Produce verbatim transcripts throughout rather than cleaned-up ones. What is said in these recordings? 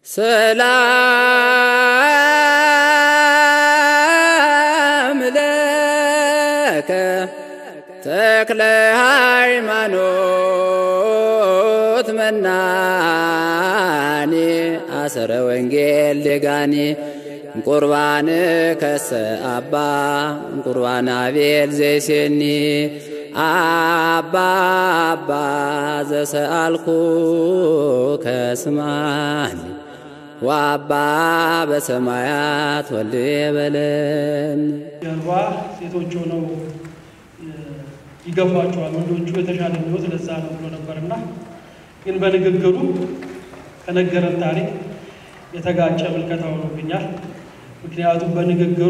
ሰላም ለከ ተክለ ሃይማኖት መናኒ አሰረ ወንጌል ደጋኒ ቁርባን ከሰ አባ ቁርባን አቤል ዘይሴኒ አባ አባ ዘሰአልኩ ከስማኒ ወአባ በሰማያት ወልድ በለን ያልዋ ሴቶቹ ነው ይገፋቸዋል ወንዶቹ የተሻለ ነው ስለዛ ነው ብሎ ነበርና ግን በንግግሩ ከነገረን ታሪክ የተጋጨ መልከታው ነውኛል ምክንያቱም በንግግሩ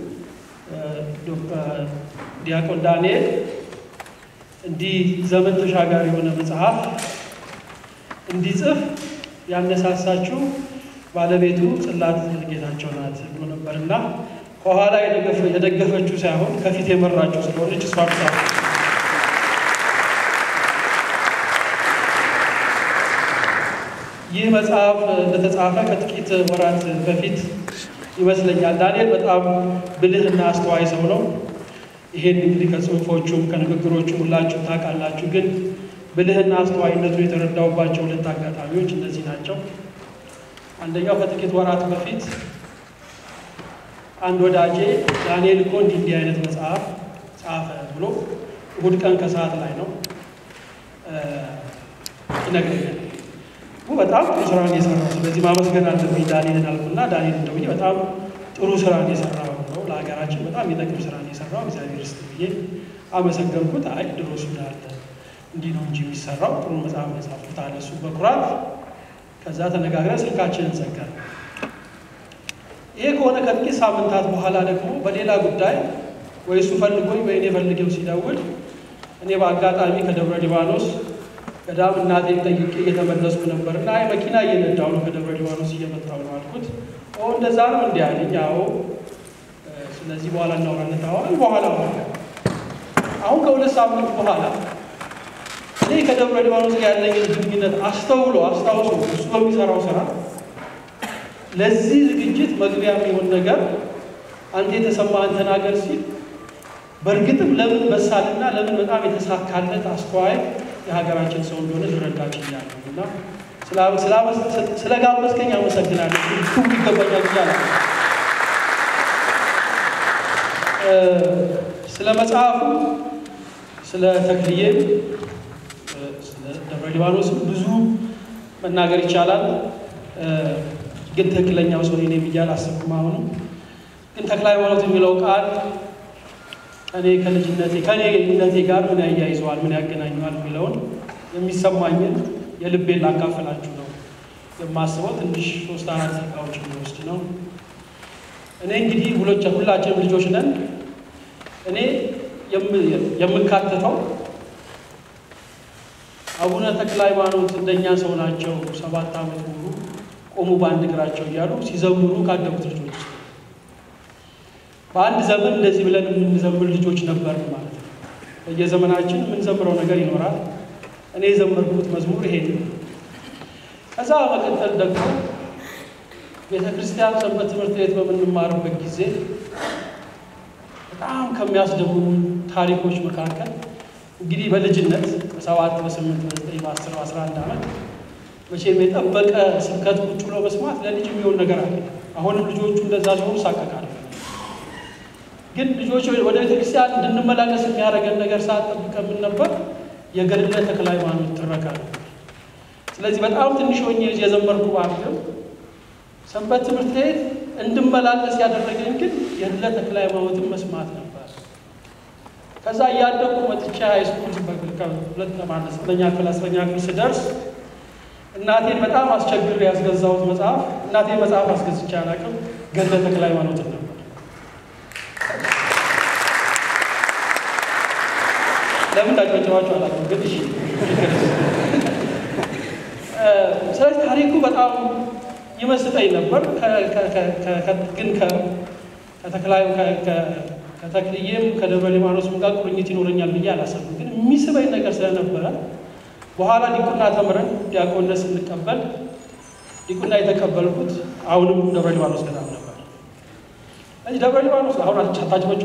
ዶክተር ዲያቆን ዳንኤል እንዲ ዘመን ተሻጋሪ የሆነ መጽሐፍ እንዲጽፍ ያነሳሳችሁ ባለቤቱ ጽላት ጌታቸው ናት ብሎ ነበርና ከኋላ የደገፈ የደገፈችው ሳይሆን ከፊት የመራችው ስለሆነች እሷ ብቻ ይህ መጽሐፍ ለተጻፈ ከጥቂት ወራት በፊት ይመስለኛል ዳንኤል በጣም ብልህና አስተዋይ ሰው ነው ይሄን እንግዲህ ከጽሁፎቹም ከንግግሮቹም ሁላችሁ ታውቃላችሁ ግን ብልህና አስተዋይነቱ የተረዳውባቸው ሁለት አጋጣሚዎች እነዚህ ናቸው አንደኛው ከጥቂት ወራት በፊት አንድ ወዳጄ ዳንኤል እኮ እንዲህ እንዲህ አይነት መጽሐፍ ጻፈ ብሎ እሑድ ቀን ከሰዓት ላይ ነው ይነግረኛል በጣም ጥሩ ስራ ነው የሰራው ስለዚህ ማመስገን አለብኝ ዳንኤልን አልኩና ዳንኤል እንደውዬ በጣም ጥሩ ስራ ነው የሰራው ነው ለሀገራችን በጣም የጠቅም ስራ ነው የሰራው እግዚአብሔር ይስጥልኝ አመሰገንኩት አይ ድሮስ እንዳለ እንዲህ ነው እንጂ የሚሰራው ጥሩ መጽሐፍ መጻፍኩት አለ እሱ በኩራት ከዛ ተነጋግረን ስልካችንን ዘጋን ይሄ ከሆነ ከጥቂት ሳምንታት በኋላ ደግሞ በሌላ ጉዳይ ወይ እሱ ፈልጎኝ ወይ እኔ ፈልጌው ሲደውል እኔ በአጋጣሚ ከደብረ ሊባኖስ ገዳም እናቴን ጠይቄ እየተመለስኩ ነበርና አይ መኪና እየነዳሁ ነው ከደብረ ሊባኖስ እየመጣሁ ነው አልኩት ኦ እንደዛ ነው እንዴ አለኝ አዎ ስለዚህ በኋላ እናወራለን አሁን በኋላ አሁን ከሁለት ሳምንት በኋላ እኔ ከደብረ ሊባኖስ ጋር ያለኝን ግንኙነት አስተውሎ አስታውሶ እሱ በሚሰራው ስራ ለዚህ ዝግጅት መግቢያ የሚሆን ነገር አንተ የተሰማህን ተናገር ሲል በእርግጥም ለምን በሳልና ለምን በጣም የተሳካለት አስተዋይ የሀገራችን ሰው እንደሆነ ልረዳችኛለሁና ስለጋበዝከኝ አመሰግናለሁ ሁሉ ይገባኛል ይላል ስለ መጽሐፉ ስለ ተክልዬ ስለ ደብረ ሊባኖስ ብዙ መናገር ይቻላል ግን ተክለኛው ሰው እኔ ብያል አስብኩማ አሁን ግን ተክለ ሃይማኖት የሚለው ቃል እኔ ከልጅነቴ ከኔ ልጅነቴ ጋር ምን ያያይዘዋል ምን ያገናኘዋል የሚለውን የሚሰማኝን የልቤን ላካፈላችሁ ነው የማስበው ትንሽ ሶስት አራት ደቂቃዎች የሚወስድ ነው እኔ እንግዲህ ሁሎች ሁላችንም ልጆች ነን እኔ የምካተተው አቡነ ተክለ ሃይማኖት እንደኛ ሰው ናቸው ሰባት አመት ሙሉ ቆሙ ባንድ እግራቸው እያሉ ሲዘምሩ ካደጉት ልጆች በአንድ ዘመን እንደዚህ ብለን የምንዘምር ልጆች ነበር ማለት ነው በየዘመናችን የምንዘምረው ነገር ይኖራል እኔ የዘመርኩት መዝሙር ይሄ ነው ከዛ በመቀጠል ደግሞ ቤተክርስቲያን ሰንበት ትምህርት ቤት በምንማርበት ጊዜ በጣም ከሚያስደምሙ ታሪኮች መካከል እንግዲህ በልጅነት በሰባት በስምንት በዘጠኝ በአስር በአስራ አንድ ዓመት መቼም የጠበቀ ስብከት ቁጭ ብሎ መስማት ለልጅ የሚሆን ነገር አለ አሁንም ልጆቹ እንደዛ ሲሆኑ ሳቀቃሉ ግን ልጆች ወደ ቤተክርስቲያን እንድንመላለስ የሚያደርገን ነገር ሳጠብቀን ምን ነበር የገድለ ተክለ ሃይማኖት ትረካ ስለዚህ በጣም ትንሽ ሆኜ የዘመርኩ ባንክም ሰንበት ትምህርት ቤት እንድመላለስ ያደረገኝ ግን የገድለ ተክለ ሃይማኖትን መስማት ነበር ከዛ ያደኩ መጥቻ ሃይስኩል በግልካ ሁለት ማለት ነው ክላስ በኛ ክላስ ደርስ እናቴን በጣም አስቸግሬ ያስገዛሁት መጽሐፍ እናቴ መጽሐፍ አስገዝቻ አላውቅም ገድለ ተክለ ሃይማኖት ነው ለምን ታጨዋጫዋችሁ አላውቅም ግን እሺ ስለዚህ ታሪኩ በጣም ይመስጠኝ ነበር ግን ከተክላይ ከተክልዬም ከደብረ ሊባኖስም ጋር ቁርኝት ይኖረኛል ብዬ አላሰብኩም ግን የሚስበኝ ነገር ስለነበረ በኋላ ዲቁና ተምረን ዲያቆንነት ስንቀበል ዲቁና የተቀበልኩት አሁንም ደብረ ሊባኖስ ገዳም ነበር። እዚህ ደብረ ሊባኖስ አሁን አልቻታችሁት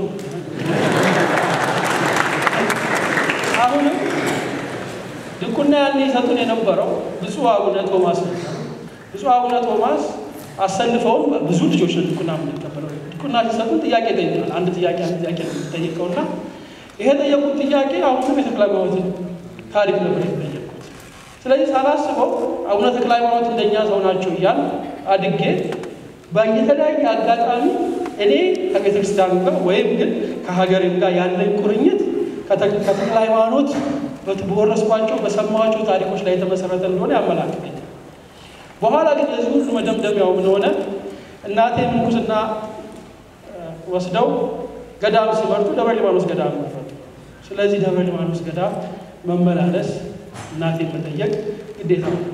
አሁንም ዲቁና ያኔ ሰጡን የነበረው ብፁዕ አቡነ ቶማስ ብፁዕ አቡነ ቶማስ አሰልፈው ብዙ ልጆች ዲቁና የምንቀበለው ዲቁና ሲሰጡን ጥያቄ ጠይቀናል። አንድ ጥያቄ አንድ ጥያቄ ጠይቀውና ይሄ ጠየቁት ጥያቄ አሁንም የተክለ ሃይማኖት ታሪክ ነበር የተጠየቁት። ስለዚህ ሳላስበው አቡነ ተክለ ሃይማኖት እንደኛ ሰው ናቸው እያል አድጌ በየተለያየ አጋጣሚ እኔ ከቤተክርስቲያን ጋር ወይም ግን ከሀገሬም ጋር ያለኝ ቁርኝት ከተክለ ሃይማኖት በተወረስኳቸው በሰማኋቸው ታሪኮች ላይ የተመሰረተ እንደሆነ ያመላክተኛል። በኋላ ግን ለዚህ ሁሉ መደምደሚያው ምን ሆነ? እናቴ ምንኩስና ወስደው ገዳም ሲመርጡ ደብረ ሊባኖስ ገዳም መረጡ። ስለዚህ ደብረ ሊባኖስ ገዳም መመላለስ እናቴን መጠየቅ ግዴታ ነበር።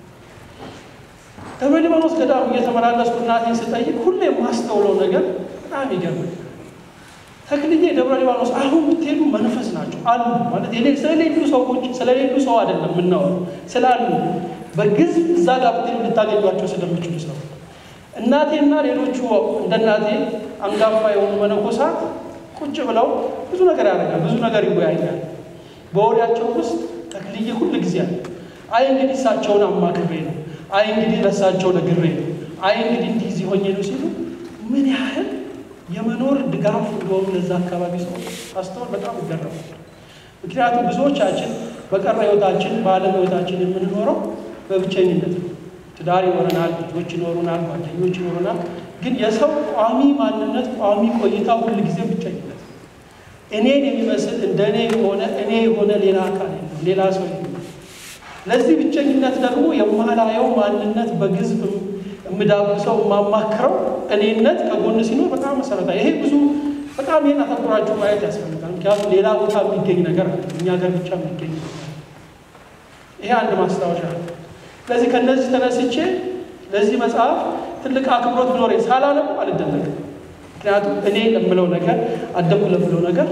ደብረ ሊባኖስ ገዳም እየተመላለስኩ እናቴን ስጠይቅ ሁሌ የማስተውለው ነገር በጣም ይገርማል። ተክልዬ ደብረ ሊባኖስ አሁን ብትሄዱ መንፈስ ናቸው አሉ ማለት የኔ ስለሌሉ ሰዎች ስለሌሉ ሰው አይደለም የምናወራው ስላሉ በግዝ እዛ ጋር ብትሄዱ ልታገኟቸው ስለምችሉ ሰው እናቴና ሌሎቹ እንደ እናቴ አንጋፋ የሆኑ መነኮሳት ቁጭ ብለው ብዙ ነገር ያደርጋል፣ ብዙ ነገር ይወያያል። በወዲያቸው ውስጥ ተክልዬ ሁሉ ጊዜ አለ። አይ እንግዲህ እሳቸውን አማክሬ ነው፣ አይ እንግዲህ ለሳቸው ነግሬ ነው፣ አይ እንግዲህ እንዲህ እዚህ ሆኜ ነው ሲሉ ምን ያህል የመኖር ድጋፍ እንደሆነ ለዛ አካባቢ ሰው አስተውል በጣም ይገርማል። ምክንያቱም ብዙዎቻችን በቀረ ህይወታችን በዓለም ህይወታችን የምንኖረው በብቸኝነት ነው። ትዳር ይኖረናል፣ ልጆች ይኖሩናል፣ ጓደኞች ይኖሩናል። ግን የሰው ቋሚ ማንነት ቋሚ ቆይታው ሁሉ ጊዜ ብቸኝነት። እኔን የሚመስል እንደኔ የሆነ እኔ የሆነ ሌላ አካል የለም፣ ሌላ ሰው የለም። ለዚህ ብቸኝነት ደግሞ የማላየው ማንነት በግዝፍ የምዳብሰው የማማክረው እኔነት ከጎን ሲኖር በጣም መሰረታዊ። ይሄ ብዙ በጣም ይሄን አተኩራችሁ ማየት ያስፈልጋል። ምክንያቱም ሌላ ቦታ የሚገኝ ነገር እኛ ጋር ብቻ የሚገኝ ይሄ አንድ ማስታወሻ ነው። ስለዚህ ከነዚህ ተነስቼ ለዚህ መጽሐፍ ትልቅ አክብሮት ቢኖረኝ ሳላነብ አልደነቅም። ምክንያቱም እኔ ለምለው ነገር አደኩ ለምለው ነገር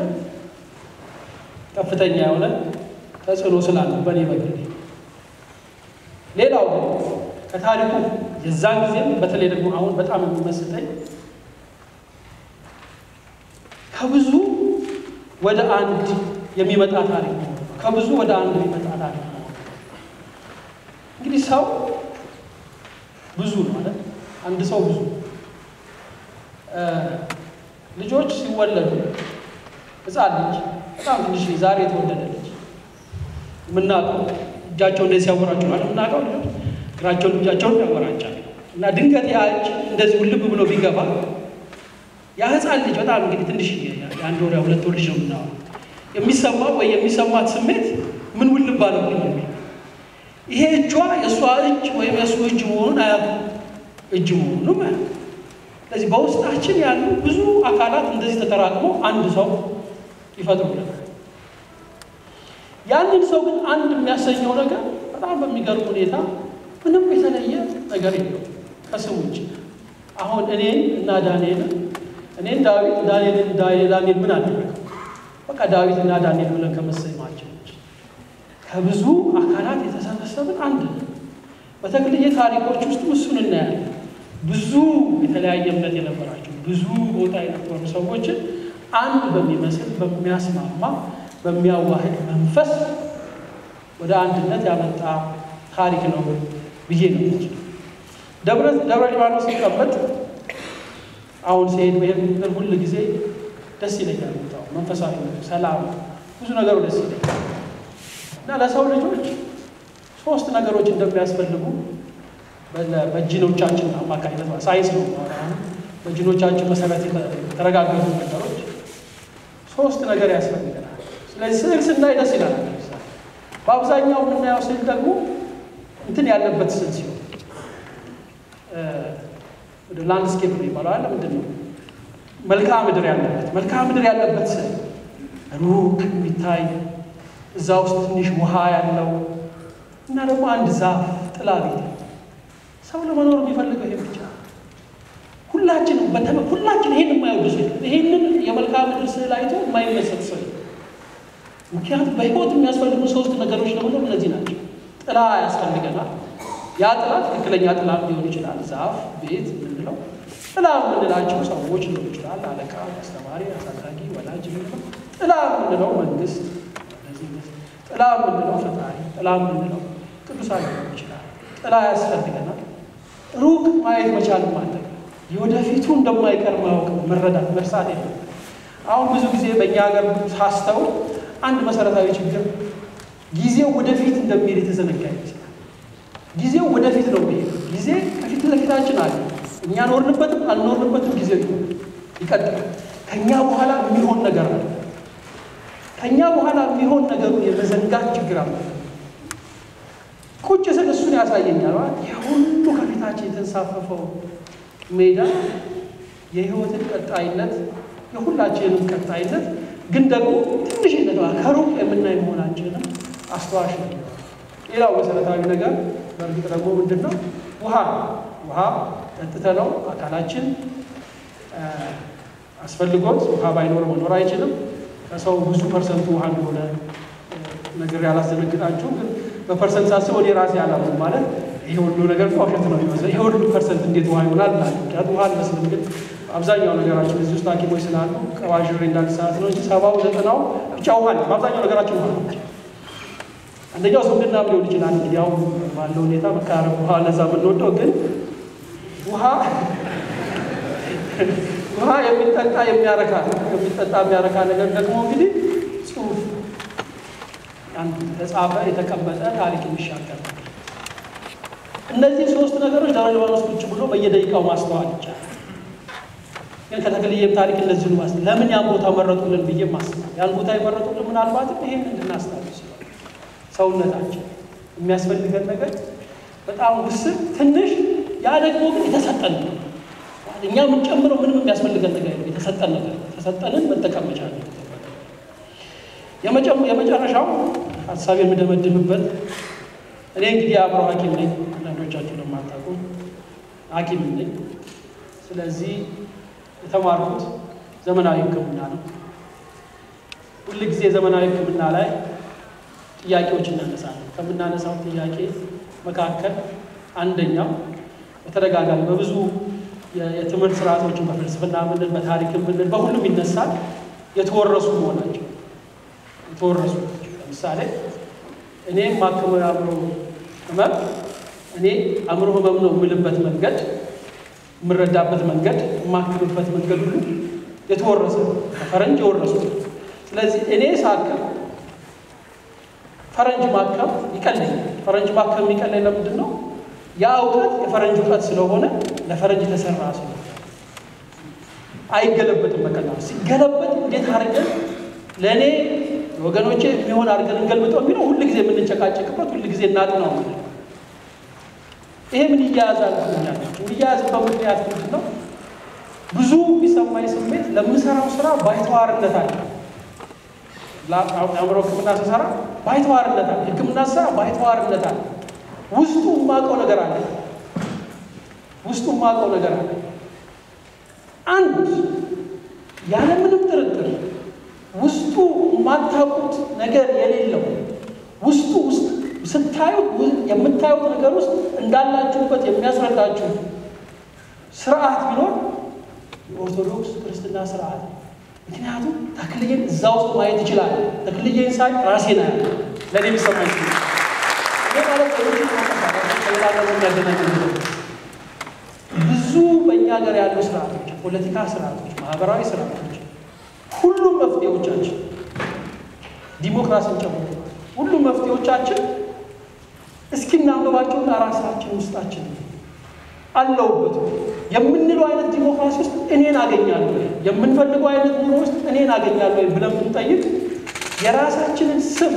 ከፍተኛ የሆነ ተጽዕኖ ስላለ በእኔ በግሌ። ሌላው ግን ከታሪኩ የዛን ጊዜም በተለይ ደግሞ አሁን በጣም የሚመስለኝ ከብዙ ወደ አንድ የሚመጣ ታሪክ ነው። ከብዙ ወደ አንድ የሚመጣ ታሪክ ነው። እንግዲህ ሰው ብዙ ነው አይደል? አንድ ሰው ብዙ ልጆች ሲወለዱ ሕፃን ልጅ በጣም ትንሽ ዛሬ የተወለደ ልጅ የምናውቀው እጃቸው እንደዚህ ያወራቸው ማለት የምናውቀው ልጆች እግራቸውን እጃቸውን ያወራጫል እና ድንገት ያ እጅ እንደዚህ ውልብ ብሎ ቢገባ ያ ሕፃን ልጅ በጣም እንግዲህ ትንሽ የአንድ ወር ሁለት ወር ልጅ ነው የምናወራው የሚሰማው ወይ የሚሰማት ስሜት ምን ውልብ አለብኝ የሚል ይሄ እጇ የእሷ እጅ ወይም የእሱ እጅ መሆኑን አያውቅም፣ እጅ መሆኑንም አያውቅም። ስለዚህ በውስጣችን ያሉ ብዙ አካላት እንደዚህ ተጠራቅመው አንድ ሰው ይፈጥሩልናል። ያንን ሰው ግን አንድ የሚያሰኘው ነገር በጣም በሚገርም ሁኔታ ምንም የተለየ ነገር የለውም ከስሙ ውጭ። አሁን እኔን እና ዳንኤል እኔን ዳዊት ዳንኤልን ዳንኤል ምን አደረገው? በቃ ዳዊት እና ዳንኤል ብለን ከመሰየማችን ከብዙ አካላት የተሰበሰብን አንድ ነው። በተክልዬ ታሪኮች ውስጥ እሱን እናያለን። ብዙ የተለያየ እምነት የነበራቸው ብዙ ቦታ የነበሩ ሰዎችን አንድ በሚመስል በሚያስማማ በሚያዋህድ መንፈስ ወደ አንድነት ያመጣ ታሪክ ነው ብዬ ነው እንጂ ደብረ ደብረ ሊባኖስ ሲቀመጥ አሁን ሲሄድ በሄድኩበት ሁሉ ጊዜ ደስ ይለኛል። ቦታው መንፈሳዊ ሰላም ብዙ ነገሩ ደስ ይለኛል። እና ለሰው ልጆች ሶስት ነገሮች እንደሚያስፈልጉ በጂኖቻችን አማካኝነት ሳይንስ ነው ማለት በጂኖቻችን መሰረት የተረጋገጡ ነገሮች ሶስት ነገር ያስፈልገናል። ስለዚህ ስዕል ስናይ ደስ ይላል። በአብዛኛው የምናየው ስዕል ደግሞ እንትን ያለበት ስዕል ሲሆን ወደ ላንድስኬፕ ነው ይባላል አይደል? ምንድን ነው መልክዓ ምድር ያለበት መልክዓ ምድር ያለበት ስዕል ሩቅ የሚታይ እዛ ውስጥ ትንሽ ውሃ ያለው እና ደግሞ አንድ ዛፍ ጥላ ቤት ሰው ለመኖር የሚፈልገው ይሄ ብቻ። ሁላችንም በተመ ሁላችን ይሄን የማይወድ ሰው ይሄንን የመልክዓ ምድር ስዕል አይቶ የማይመሰጥ ሰው። ምክንያቱም በህይወት የሚያስፈልጉ ሶስት ነገሮች ደግሞ እነዚህ ናቸው። ጥላ ያስፈልገናል፣ ያ ጥላ ትክክለኛ ጥላ ሊሆን ይችላል። ዛፍ፣ ቤት ምንለው ጥላ ምንላቸው ሰዎች ሊሆን ይችላል። አለቃ፣ አስተማሪ፣ አሳዳጊ፣ ወላጅ ምንለው ጥላ ምንለው መንግስት፣ እንደዚህ ጥላ ምንለው ፈጣሪ፣ ጥላ ምንለው ቅዱሳን ሊሆን ይችላል። ጥላ ያስፈልገናል። ሩቅ ማየት መቻል ማለት የወደፊቱ እንደማይቀር ማወቅ መረዳት መርሳት የለም። አሁን ብዙ ጊዜ በእኛ ሀገር ሳስተው አንድ መሰረታዊ ችግር ጊዜው ወደፊት እንደሚሄድ የተዘነጋ ይመስላል። ጊዜው ወደፊት ነው የሚሄድ። ጊዜ ከፊት ለፊታችን አለ። እኛ ኖርንበትም አልኖርንበትም ጊዜው ይቀጥላል። ከኛ በኋላ የሚሆን ነገር አለ። ከኛ በኋላ የሚሆን ነገሩ የመዘንጋት ችግር አለ። ቁጭ ስል እሱን ያሳየኛል። የሁሉ ከፊታችን የተንሳፈፈው ሜዳ የህይወትን ቀጣይነት የሁላችንም ቀጣይነት ግን ደግሞ ትንሽነት ከሩቅ የምናይ መሆናችንን አስተዋሽ ነው። ሌላው መሰረታዊ ነገር በእርግጥ ደግሞ ምንድነው? ውሃ ውሃ ጠጥተነው አካላችን አስፈልጎት ውሃ ባይኖር መኖር አይችልም። ከሰው ብዙ ፐርሰንቱ ውሃ እንደሆነ ነገር ያላስደነግጣችሁ፣ ግን በፐርሰንት ሳስብ ወደ ራሴ አላምንም ማለት ይሄ ሁሉ ነገር ቋሸት ነው የሚመስለው። ይሄ ሁሉ ፐርሰንት እንዴት ውሃ ይሆናል ማለት ነው። ውሃ አልመስልም፣ ግን አብዛኛው ነገራችን እዚህ ውስጥ ሐኪሞች ስላሉ ቀባዥሬ እንዳልሳት ነው እንጂ ሰባው ዘጠናው ብቻ ውሃ ነው። አብዛኛው ነገራችን ውሃ ነው። አንደኛው ዝምድና ሊሆን ይችላል እንግዲህ ያው ባለው ሁኔታ መካረም ውሃ ለዛ የምንወደው ግን ውሃ ውሃ የሚጠጣ የሚያረካ የሚጠጣ የሚያረካ ነገር ደግሞ እንግዲህ ጽሑፍ አንድ ተጻፈ የተቀመጠ ታሪክ የሚሻገር እነዚህ ሶስት ነገሮች ዳራ ሊባኖስ ቁጭ ብሎ በየደቂቃው ማስተዋል ይቻላል። ግን ከተክልዬም ታሪክ እንደዚህ ነው ማለት ለምን ያን ቦታ መረጡልን ብዬ ማስበው ያን ቦታ የመረጡልን ምናልባት ይሄን እንድናስታውስ ሰውነታችን የሚያስፈልገን ነገር በጣም ውስን ትንሽ ያ ደግሞ ግን የተሰጠን ነው። እኛ ምን ጨምረው ምንም የሚያስፈልገን ነገር የተሰጠን ነገር ተሰጠንን መጠቀም መቻል ነው። የመጨረሻው ሐሳብ የምደመድምበት እኔ እንግዲህ አብሮ ሐኪም ነኝ። አንዳንዶቻችሁ ለማታውቁ ሐኪም ነኝ። ስለዚህ የተማርኩት ዘመናዊ ሕክምና ነው። ሁሉ ጊዜ ዘመናዊ ሕክምና ላይ ጥያቄዎች እናነሳለን። ከምናነሳው ጥያቄ መካከል አንደኛው በተደጋጋሚ በብዙ የትምህርት ስርዓቶችን በፍልስፍና ምን በታሪክ ምን በሁሉም ይነሳል የተወረሱ መሆናቸው የተወረሱ ለምሳሌ እኔ ማከሙ አእምሮ ህመም እኔ አእምሮ ህመም ነው የምልበት መንገድ የምረዳበት መንገድ የማክምበት መንገድ ሁሉ የተወረሰ ፈረንጅ የወረሱት። ስለዚህ እኔ ሳክም ፈረንጅ ማከም ይቀለኝ ፈረንጅ ማከም ይቀለኝ ለምንድን ነው? ያ እውቀት የፈረንጅ እውቀት ስለሆነ ለፈረንጅ ተሰራ ስለሆነ አይገለበትም። በቀላሉ ሲገለበጥ እንዴት አድርገን ለእኔ ወገኖቼ የሚሆን አድርገን እንገልብጠው የሚለው ሁሉ ጊዜ የምንጨቃጨቅበት ሁሉ ጊዜ እናጥናው ነው። ይሄ ምን ይያያዛል ትኛላችሁ? ይያያዝበት ምክንያት ምንድን ነው? ብዙ የሚሰማኝ ስሜት ለምሰራው ስራ ባይተዋርነት አለ። ለአእምሮ ሕክምና ስሰራ ባይተዋርነት አለ። ሕክምና ስራ ባይተዋርነት አለ። ውስጡ ማቀው ነገር አለ። ውስጡ ማቀው ነገር አለ። አንድ ያለ ምንም ጥርጥር ውስጡ ማታውቁት ነገር የሌለው ውስጡ ውስጥ ስታዩት የምታዩት ነገር ውስጥ እንዳላችሁበት የሚያስረዳችሁ ስርዓት ቢኖር የኦርቶዶክስ ክርስትና ስርዓት። ምክንያቱም ተክልዬን እዛ ውስጥ ማየት ይችላል። ተክልዬን ሳይ ራሴን አያለሁ። ለእኔ የሚሰማኝ ነው። ብዙ በእኛ ሀገር ያሉ ስርዓቶች፣ ፖለቲካ ስርዓቶች፣ ማህበራዊ ስርዓቶች ሁሉም መፍትሄዎቻችን ዲሞክራሲን ጨምሮ ሁሉም መፍትሄዎቻችን እስኪናንበባቸው ራሳችን ውስጣችን አለውበት የምንለው አይነት ዲሞክራሲ ውስጥ እኔን አገኛለሁ የምንፈልገው አይነት ኑሮ ውስጥ እኔን አገኛለሁ ብለን ብንጠይቅ የራሳችንን ስም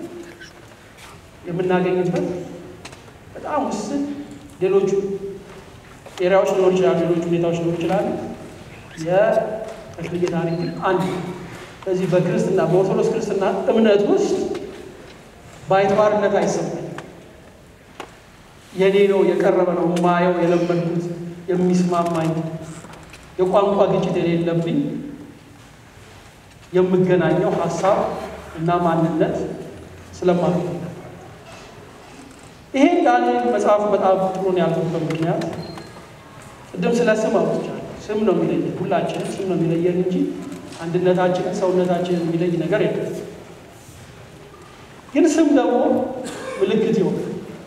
የምናገኝበት በጣም ውስን ሌሎቹ ኤሪያዎች ሊኖሩ ይችላሉ፣ ሌሎቹ ሁኔታዎች ሊኖሩ ይችላሉ። የተክልዬ ታሪክ አንድ ስለዚህ በክርስትና በኦርቶዶክስ ክርስትና እምነት ውስጥ ባይተዋርነት አይሰማም። የኔ ነው የቀረበ ነው ማየው የለመድኩት የሚስማማኝ የቋንቋ ግጭት የሌለብኝ የምገናኘው ሐሳብ እና ማንነት ስለማለት ይሄን ዳንኤል መጽሐፍ በጣም ጥሩን ያልኩበት ምክንያት ቅድም ስለ ስም አውጥቻለሁ። ስም ነው የሚለየን፣ ሁላችንም ስም ነው የሚለየን እንጂ አንድነታችንን ሰውነታችንን የሚለይ ነገር የለም። ግን ስም ደግሞ ምልክት ይሆናል።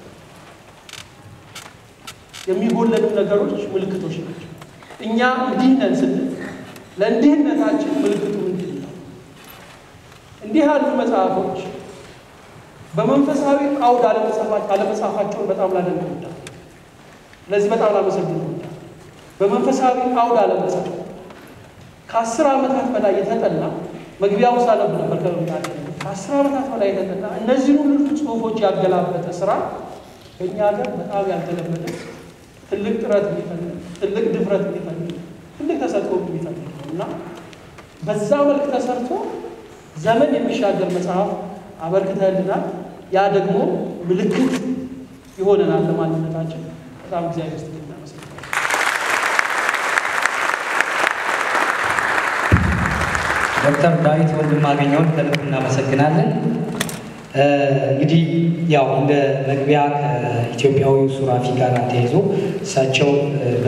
የሚጎለሉ ነገሮች ምልክቶች ናቸው። እኛ እንዲህ ነን ስንል ለእንዲህነታችን ምልክቱ ምንድን ነው? እንዲህ ያሉ መጽሐፎች በመንፈሳዊ አውድ አለመጽሐፋቸውን በጣም ላደንቅ እወዳለሁ። ለዚህ በጣም ላመሰግን እወዳለሁ። በመንፈሳዊ አውድ አለመጽሐፍ ከአስር ዓመታት በላይ የተጠና መግቢያው ሳነብ ነበር ከመምጣት ከአስር ዓመታት በላይ የተጠና እነዚህን ሁሉ ጽሑፎች ያገላበጠ ስራ በእኛ ሀገር በጣም ያልተለመደ ትልቅ ጥረት የሚፈልግ ትልቅ ድፍረት የሚፈልግ ትልቅ ተሰጥቶ የሚፈልግ ነው እና በዛ መልክ ተሰርቶ ዘመን የሚሻገር መጽሐፍ አበርክተልናል። ያ ደግሞ ምልክት ይሆነናል ለማንነታችን። በጣም እግዚአብሔር ይመስገን። ዶክተር ዳዊት ወንድማገኘውን ከልብ እናመሰግናለን። እንግዲህ ያው እንደ መግቢያ ከኢትዮጵያዊው ሱራፊ ጋር ተያይዞ እሳቸው